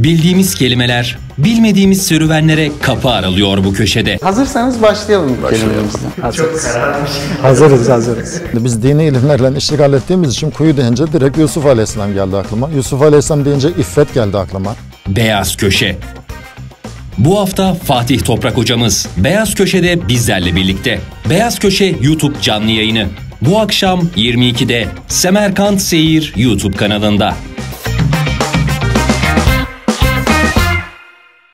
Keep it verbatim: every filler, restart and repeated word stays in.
Bildiğimiz kelimeler, bilmediğimiz serüvenlere kapı aralıyor bu köşede. Hazırsanız başlayalım kelimemizden. Çok kararmış. Hazırız, hazırız. Biz dini ilimlerle iştigal ettiğimiz için kuyu deyince direkt Yusuf Aleyhisselam geldi aklıma. Yusuf Aleyhisselam deyince iffet geldi aklıma. Beyaz Köşe. Bu hafta Fatih Toprak hocamız Beyaz Köşe'de bizlerle birlikte. Beyaz Köşe YouTube canlı yayını. Bu akşam yirmi ikide Semerkant Seyir YouTube kanalında.